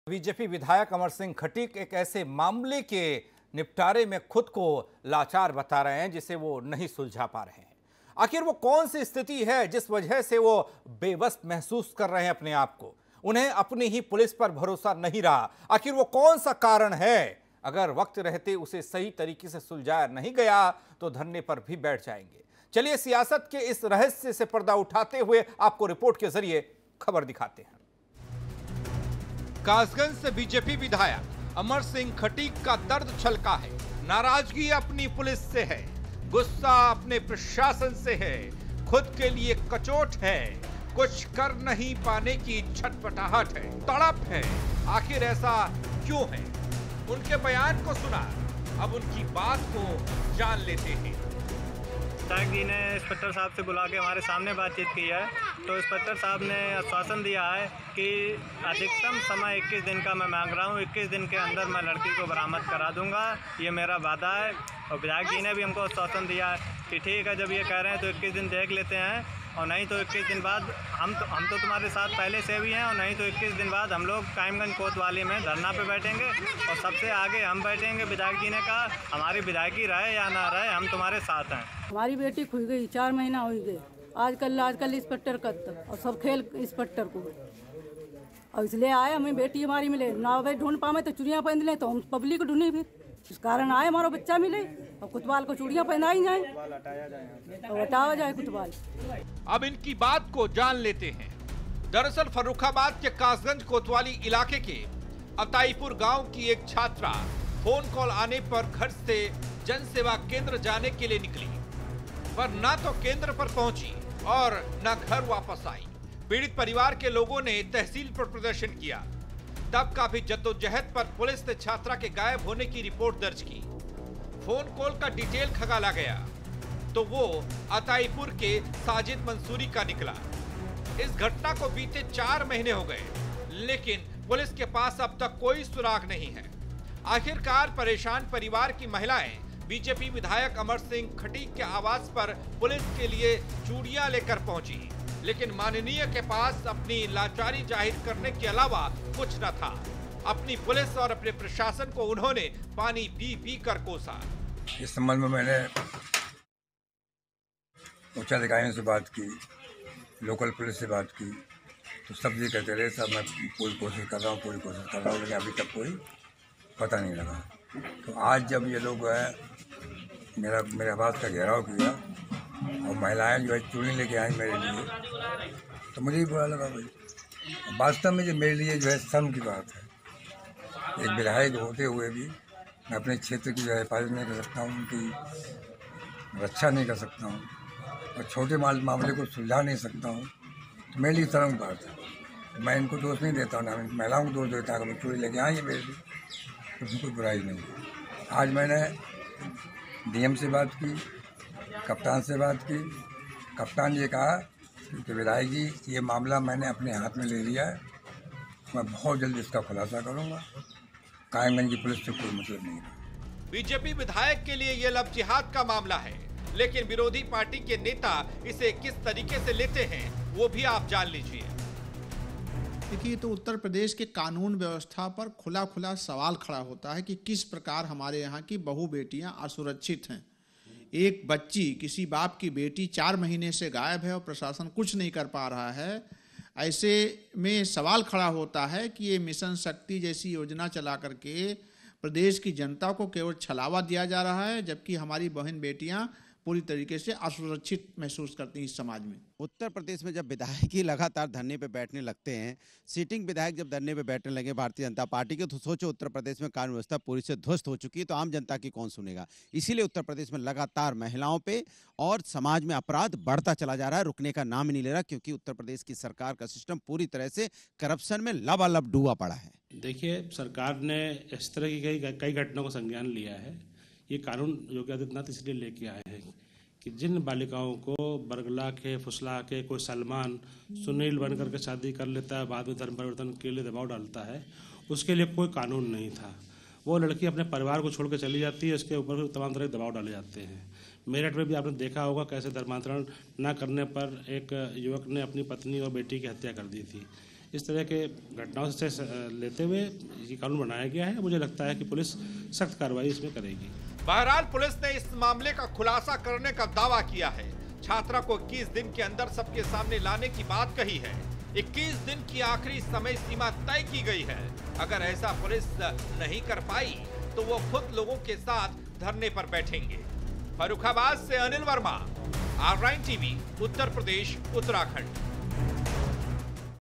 BJP विधायक अमर सिंह खटीक एक ऐसे मामले के निपटारे में खुद को लाचार बता रहे हैं जिसे वो नहीं सुलझा पा रहे हैं। आखिर वो कौन सी स्थिति है जिस वजह से वो बेबस महसूस कर रहे हैं अपने आप को? उन्हें अपनी ही पुलिस पर भरोसा नहीं रहा। आखिर वो कौन सा कारण है? अगर वक्त रहते उसे सही तरीके से सुलझाया नहीं गया तो धरने पर भी बैठ जाएंगे। चलिए सियासत के इस रहस्य से पर्दा उठाते हुए आपको रिपोर्ट के जरिए खबर दिखाते हैं। कासगंज से बीजेपी विधायक अमर सिंह खटीक का दर्द छलका है। नाराजगी अपनी पुलिस से है, गुस्सा अपने प्रशासन से है, खुद के लिए कचोट है, कुछ कर नहीं पाने की छटपटाहट है, तड़प है। आखिर ऐसा क्यों है? उनके बयान को सुना, अब उनकी बात को जान लेते हैं। विधायक जी ने इंस्पेक्टर साहब से बुला के हमारे सामने बातचीत की है, तो इंस्पेक्टर साहब ने आश्वासन दिया है कि अधिकतम समय 21 दिन का मैं मांग रहा हूँ। 21 दिन के अंदर मैं लड़की को बरामद करा दूंगा, ये मेरा वादा है। और विधायक जी ने भी हमको आश्वासन दिया है कि ठीक है, जब ये कह रहे हैं तो 21 दिन देख लेते हैं, और नहीं तो 21 दिन बाद हम तो तुम्हारे साथ पहले से भी हैं, और नहीं तो 21 दिन बाद हम लोग कायमगंज कोतवाली में धरना पे बैठेंगे और सबसे आगे हम बैठेंगे। विधायक जी ने कहा हमारी विधायकी रहे या ना रहे, हम तुम्हारे साथ हैं। हमारी बेटी खुई गई, 4 महीना हो गए। आजकल इंस्पेक्टर का और सब खेल इंस्पेक्टर को, और इसलिए आए हमें बेटी हमारी मिले ना। भाई ढूंढ पावे तो चूड़ियाँ पहन लें, तो हम पब्लिक ढूंढी भी इस कारण आए हमारा बच्चा मिले, और कुतवाल को चूड़ियाँ पहनाई जाए और हटाया जाए कुतवाल। अब इनकी बात को जान लेते हैं। दरअसल फर्रुखाबाद के कासगंज कोतवाली इलाके के अताईपुर गांव की एक छात्रा फोन कॉल आने पर घर से जन सेवा केंद्र जाने के लिए निकली, पर ना तो केंद्र पर पहुंची और न घर वापस आई। पीड़ित परिवार के लोगों ने तहसील पर प्रदर्शन किया। तब काफी जद्दोजहद पर पुलिस ने छात्रा के गायब होने की रिपोर्ट दर्ज की। फोन कॉल का डिटेल खंगाला गया तो वो अताईपुर के साजिद मंसूरी का निकला। इस घटना को बीते 4 महीने हो गए, लेकिन पुलिस के पास अब तक कोई सुराग नहीं है। आखिरकार परेशान परिवार की महिलाएं बीजेपी विधायक अमर सिंह खटीक के आवास पर पुलिस के लिए चूड़ियां लेकर पहुंची, लेकिन माननीय के पास अपनी लाचारी जाहिर करने के अलावा कुछ न था। अपनी पुलिस और अपने प्रशासन को उन्होंने पानी पी पी कर कोसा। इस संबंध में मैंने उच्च अधिकारियों से बात की, लोकल पुलिस से बात की, तो सब ये कहते रहे साहब मैं पूरी कोशिश कर रहा हूँ, लेकिन अभी तक कोई पता नहीं लगा। तो आज जब ये लोग मेरे आवास का घेराव किया और महिलाएं जो है चूड़ी लेके आई मेरे लिए, तो मुझे भी बुरा लगा भाई। वास्तव में जो मेरे लिए जो है शर्म की बात है। एक विधायक होते हुए भी मैं अपने क्षेत्र की जो है हिफाजत नहीं कर सकता हूँ, उनकी रक्षा नहीं कर सकता हूँ, और छोटे मामले को सुलझा नहीं सकता हूँ, तो मेरे लिए शर्म की बात है। मैं इनको दोष नहीं देता हूँ, ना मैं महिलाओं को दोष देता हूँ। चूड़ी लेके आई है मेरे लिए, तो उसमें कोई बुराई नहीं है। आज मैंने डीएम से बात की, कप्तान से बात की। कप्तान ये कहा कि विधायक जी ये मामला मैंने अपने हाथ में ले लिया है, मैं बहुत जल्द इसका खुलासा करूँगा। कायमगंज की पुलिस से कोई मतलब नहीं है। बीजेपी विधायक के लिए ये लव जिहाद का मामला है, लेकिन विरोधी पार्टी के नेता इसे किस तरीके से लेते हैं वो भी आप जान लीजिए। देखिए, तो उत्तर प्रदेश के कानून व्यवस्था पर खुला खुला सवाल खड़ा होता है कि किस प्रकार हमारे यहाँ की बहू बेटियाँ असुरक्षित हैं। एक बच्ची, किसी बाप की बेटी 4 महीने से गायब है और प्रशासन कुछ नहीं कर पा रहा है। ऐसे में सवाल खड़ा होता है कि ये मिशन शक्ति जैसी योजना चला करके प्रदेश की जनता को केवल छलावा दिया जा रहा है, जबकि हमारी बहन बेटियां पूरी तरीके से असुरक्षित महसूस करती हैं इस समाज में। उत्तर प्रदेश में जब विधायक ही लगातार धरने पे बैठने लगते हैं, सिटिंग विधायक जब धरने पे बैठने लगे भारतीय जनता पार्टी के, तो सोचो उत्तर प्रदेश में कानून व्यवस्था पूरी से ध्वस्त हो चुकी है, तो आम जनता की कौन सुनेगा। इसीलिए उत्तर प्रदेश में लगातार महिलाओं पे और समाज में अपराध बढ़ता चला जा रहा है, रुकने का नाम ही नहीं ले रहा, क्योंकि उत्तर प्रदेश की सरकार का सिस्टम पूरी तरह से करप्शन में लबालब डूबा पड़ा है। देखिए, सरकार ने इस तरह की कई घटनाओं का संज्ञान लिया है। ये कानून योगी आदित्यनाथ इसलिए लेके आए हैं कि जिन बालिकाओं को बरगला के, फुसला के, कोई सलमान सुनील बन करके शादी कर लेता है, बाद में धर्म परिवर्तन के लिए दबाव डालता है, उसके लिए कोई कानून नहीं था। वो लड़की अपने परिवार को छोड़ के चली जाती है, उसके ऊपर तमाम तरह के दबाव डाले जाते हैं। मेरठ में भी आपने देखा होगा कैसे धर्मांतरण न करने पर एक युवक ने अपनी पत्नी और बेटी की हत्या कर दी थी। इस तरह के घटनाओं से लेते हुए ये कानून बनाया गया है। मुझे लगता है कि पुलिस सख्त कार्रवाई इसमें करेगी। बहरहाल पुलिस ने इस मामले का खुलासा करने का दावा किया है। छात्रा को 21 दिन के अंदर सबके सामने लाने की बात कही है। 21 दिन की आखिरी समय सीमा तय की गई है। अगर ऐसा पुलिस नहीं कर पाई तो वो खुद लोगों के साथ धरने पर बैठेंगे। फर्रुखाबाद से अनिल वर्मा, R9 TV, उत्तर प्रदेश, उत्तराखंड।